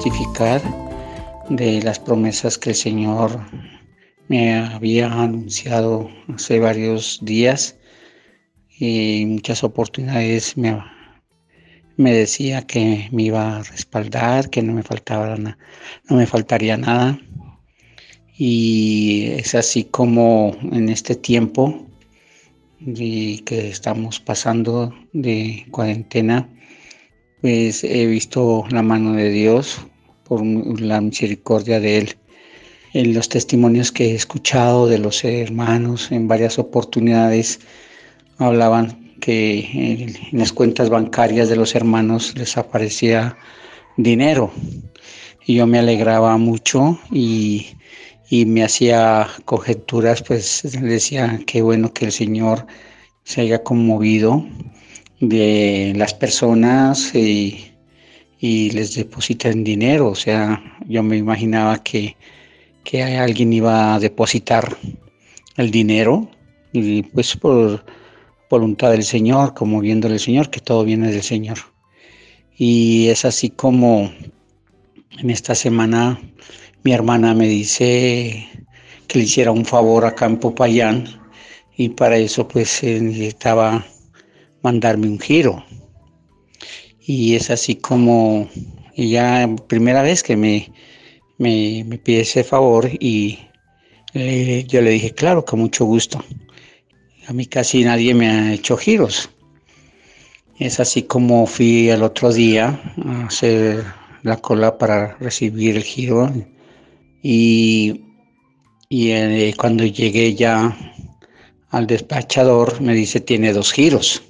testificar de las promesas que el Señor me había anunciado hace varios días y muchas oportunidades me decía que me iba a respaldar, que no me faltaría nada. Y es así como en este tiempo que estamos pasando de cuarentena, pues he visto la mano de Dios por la misericordia de Él. En los testimonios que he escuchado de los hermanos en varias oportunidades hablaban que en las cuentas bancarias de los hermanos les aparecía dinero y yo me alegraba mucho y me hacía conjeturas, pues decía qué bueno que el Señor se haya conmovido de las personas y les depositan dinero. O sea, yo me imaginaba que alguien iba a depositar el dinero y pues por voluntad del Señor, como viéndole el Señor, que todo viene del Señor. Y es así como en esta semana mi hermana me dice que le hiciera un favor acá en Popayán y para eso pues necesitaba mandarme un giro. Y es así como ella, primera vez que me pide ese favor y yo le dije, claro, con mucho gusto. A mí casi nadie me ha hecho giros. Es así como fui el otro día a hacer la cola para recibir el giro y cuando llegué ya al despachador me dice tiene 2 giros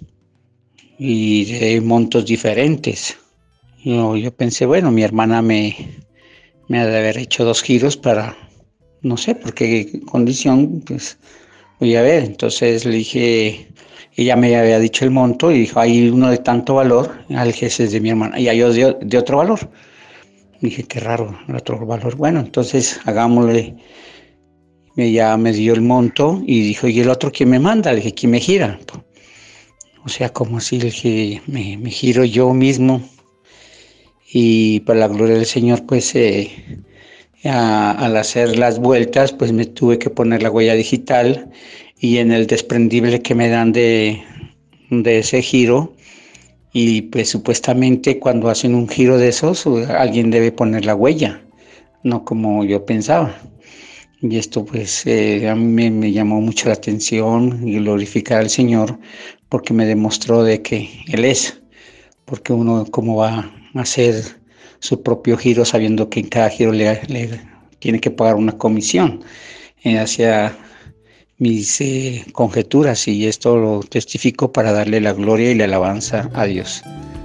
y de montos diferentes. Yo pensé, bueno, mi hermana me ha de haber hecho 2 giros para, no sé por qué condición, pues voy a ver. Entonces le dije, ella me había dicho el monto y dijo, hay uno de tanto valor, al jefe es de mi hermana, y hay otro de otro valor. Dije, qué raro, el otro valor. Bueno, entonces hagámosle. Ella me dio el monto y dijo, ¿y el otro quién me manda? Le dije, ¿quién me gira? O sea, como si le dije, me giro yo mismo. Y para la gloria del Señor, pues al hacer las vueltas, pues me tuve que poner la huella digital y en el desprendible que me dan de ese giro. Y pues supuestamente cuando hacen un giro de esos, alguien debe poner la huella, no como yo pensaba. Y esto pues a mí me llamó mucho la atención y glorificar al Señor porque me demostró de que Él es, porque uno cómo va a hacer su propio giro sabiendo que en cada giro le tiene que pagar una comisión hacia mis conjeturas, y esto lo testifico para darle la gloria y la alabanza a Dios.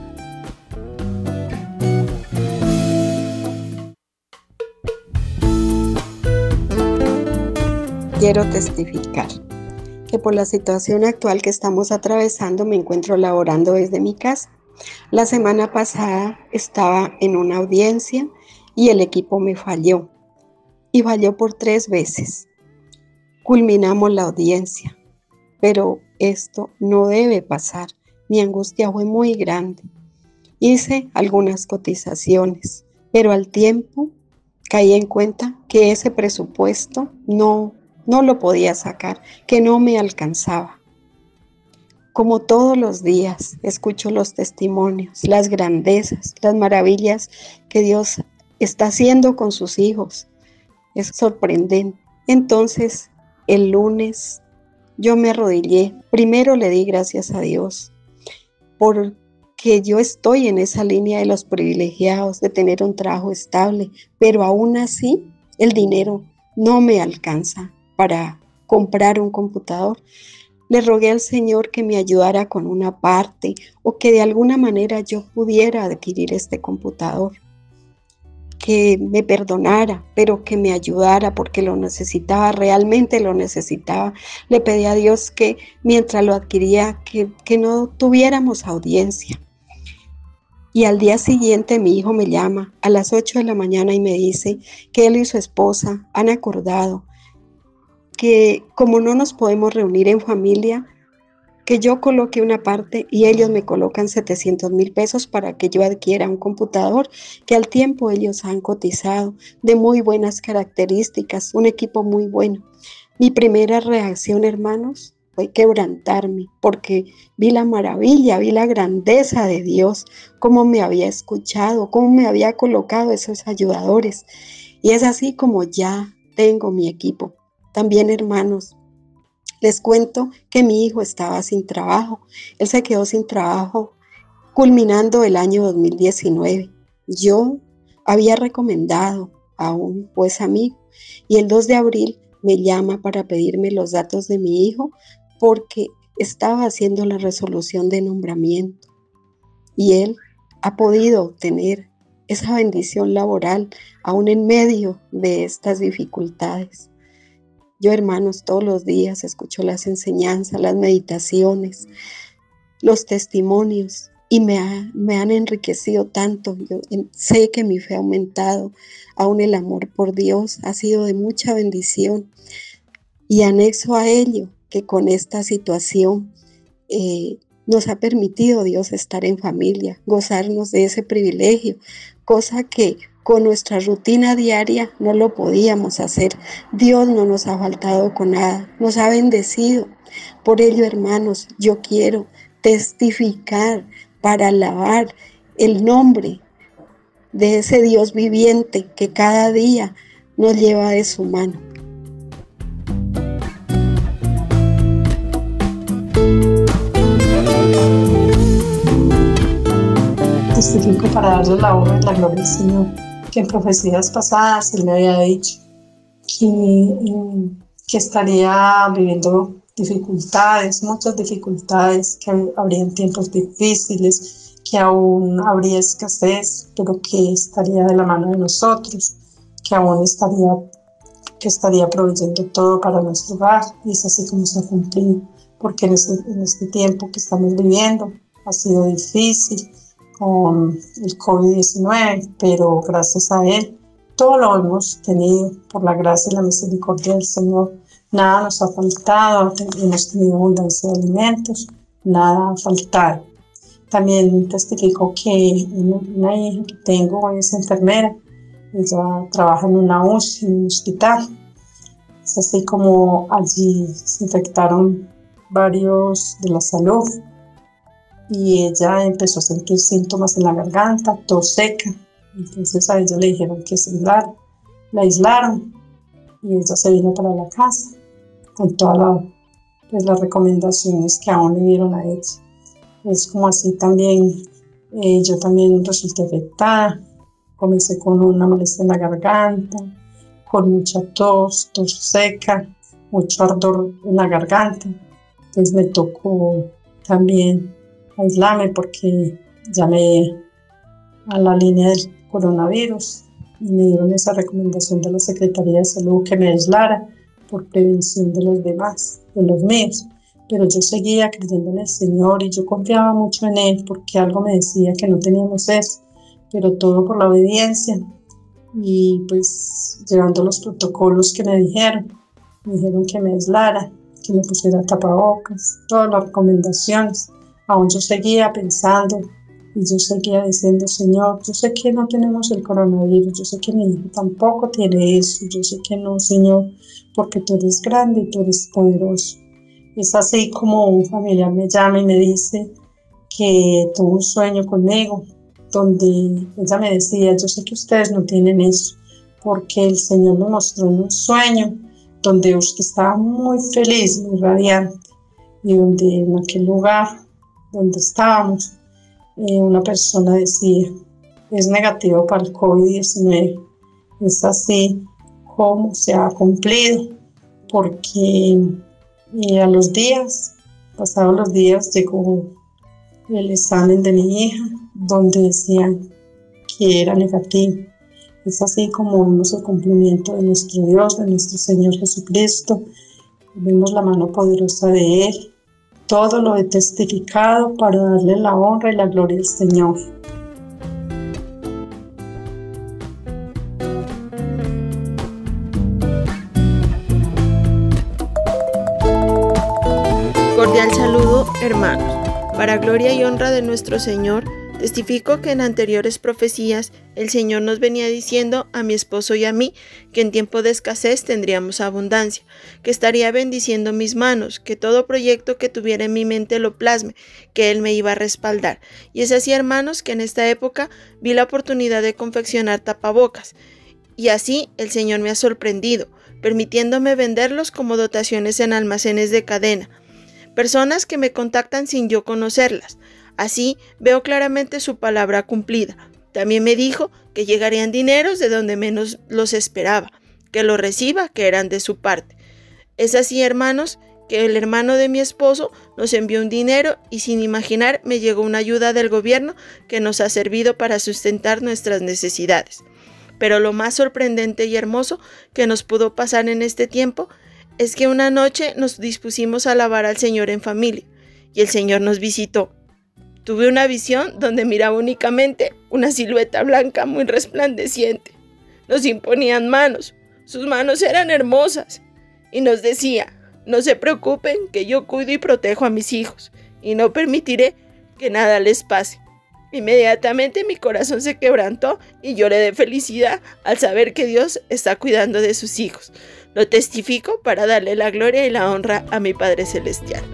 Quiero testificar que por la situación actual que estamos atravesando me encuentro laborando desde mi casa. La semana pasada estaba en una audiencia y el equipo me falló y falló por 3 veces. Culminamos la audiencia, pero esto no debe pasar. Mi angustia fue muy grande. Hice algunas cotizaciones, pero al tiempo caí en cuenta que ese presupuesto no lo podía sacar, que no me alcanzaba. Como todos los días, escucho los testimonios, las grandezas, las maravillas que Dios está haciendo con sus hijos. Es sorprendente. Entonces, el lunes yo me arrodillé. Primero le di gracias a Dios porque yo estoy en esa línea de los privilegiados, de tener un trabajo estable, pero aún así el dinero no me alcanza para comprar un computador. Le rogué al Señor que me ayudara con una parte o que de alguna manera yo pudiera adquirir este computador, que me perdonara, pero que me ayudara porque lo necesitaba, realmente lo necesitaba. Le pedí a Dios que mientras lo adquiría, que no tuviéramos audiencia. Y al día siguiente mi hijo me llama a las 8 de la mañana y me dice que él y su esposa han acordado que como no nos podemos reunir en familia, que yo coloque una parte y ellos me colocan 700.000 pesos para que yo adquiera un computador que al tiempo ellos han cotizado de muy buenas características, un equipo muy bueno. Mi primera reacción, hermanos, fue quebrantarme porque vi la maravilla, vi la grandeza de Dios, cómo me había escuchado, cómo me había colocado esos ayudadores. Y es así como ya tengo mi equipo. También, hermanos, les cuento que mi hijo estaba sin trabajo. Él se quedó sin trabajo culminando el año 2019. Yo había recomendado a un juez amigo y el 2 de abril me llama para pedirme los datos de mi hijo porque estaba haciendo la resolución de nombramiento y él ha podido obtener esa bendición laboral aún en medio de estas dificultades. Yo, hermanos, todos los días escucho las enseñanzas, las meditaciones, los testimonios y me han enriquecido tanto. Yo sé que mi fe ha aumentado, aún el amor por Dios ha sido de mucha bendición. Y anexo a ello que con esta situación nos ha permitido Dios estar en familia, gozarnos de ese privilegio, cosa que con nuestra rutina diaria no lo podíamos hacer. Dios no nos ha faltado con nada, nos ha bendecido. Por ello, hermanos, yo quiero testificar para alabar el nombre de ese Dios viviente que cada día nos lleva de su mano. Testifico para darle la honra y la gloria al Señor, que en profecías pasadas Él me había dicho que estaría viviendo dificultades, muchas dificultades, que habrían tiempos difíciles, que aún habría escasez, pero que estaría de la mano de nosotros, que aún estaría proveyendo todo para nuestro hogar, y es así como se ha cumplido, porque en este tiempo que estamos viviendo ha sido difícil con el COVID-19, pero gracias a Él todo lo hemos tenido por la gracia y la misericordia del Señor. Nada nos ha faltado, hemos tenido abundancia de alimentos, nada ha faltado. También testifico que una hija que tengo es enfermera, ella trabaja en una UCI, en un hospital. Es así como allí se infectaron varios de la salud y ella empezó a sentir síntomas en la garganta, tos seca. Entonces a ella le dijeron que se aislara, la aislaron y ella se vino para la casa con todas las recomendaciones que aún le dieron a ella. Es como así también, yo también resulté afectada, comencé con una molestia en la garganta, con mucha tos seca, mucho ardor en la garganta. Entonces me tocó también aislarme porque llamé a la línea del coronavirus y me dieron esa recomendación de la Secretaría de Salud que me aislara por prevención de los demás, de los míos. Pero yo seguía creyendo en el Señor y yo confiaba mucho en Él porque algo me decía que no teníamos eso, pero todo por la obediencia y pues llevando los protocolos que me dijeron que me aislara, que me pusiera tapabocas, todas las recomendaciones. Aún yo seguía pensando y yo seguía diciendo, Señor, yo sé que no tenemos el coronavirus, yo sé que mi hijo tampoco tiene eso, yo sé que no, Señor, porque tú eres grande y tú eres poderoso. Es así como un familiar me llama y me dice que tuvo un sueño conmigo, donde ella me decía, yo sé que ustedes no tienen eso, porque el Señor me mostró en un sueño donde usted estaba muy feliz, muy radiante, y donde en aquel lugar donde estábamos, una persona decía, es negativo para el COVID-19. Es así como se ha cumplido, porque a los días, pasados los días, llegó el examen de mi hija, donde decían que era negativo. Es así como vemos el cumplimiento de nuestro Dios, de nuestro Señor Jesucristo. Vemos la mano poderosa de Él. Todo lo he testificado para darle la honra y la gloria al Señor. Cordial saludo, Para gloria y honra de nuestro Señor, testifico que en anteriores profecías el Señor nos venía diciendo a mi esposo y a mí que en tiempo de escasez tendríamos abundancia, que estaría bendiciendo mis manos, que todo proyecto que tuviera en mi mente lo plasme, que Él me iba a respaldar. Y es así, hermanos, que en esta época vi la oportunidad de confeccionar tapabocas. Y así el Señor me ha sorprendido, permitiéndome venderlos como dotaciones en almacenes de cadena. Personas que me contactan sin yo conocerlas. Así veo claramente su palabra cumplida. También me dijo que llegarían dineros de donde menos los esperaba, que los reciba, que eran de su parte. Es así, hermanos, que el hermano de mi esposo nos envió un dinero y sin imaginar me llegó una ayuda del gobierno que nos ha servido para sustentar nuestras necesidades. Pero lo más sorprendente y hermoso que nos pudo pasar en este tiempo es que una noche nos dispusimos a alabar al Señor en familia y el Señor nos visitó. Tuve una visión donde miraba únicamente una silueta blanca muy resplandeciente. Nos imponían manos, sus manos eran hermosas y nos decía: no se preocupen, que yo cuido y protejo a mis hijos y no permitiré que nada les pase. Inmediatamente mi corazón se quebrantó y lloré de felicidad al saber que Dios está cuidando de sus hijos. Lo testifico para darle la gloria y la honra a mi Padre Celestial.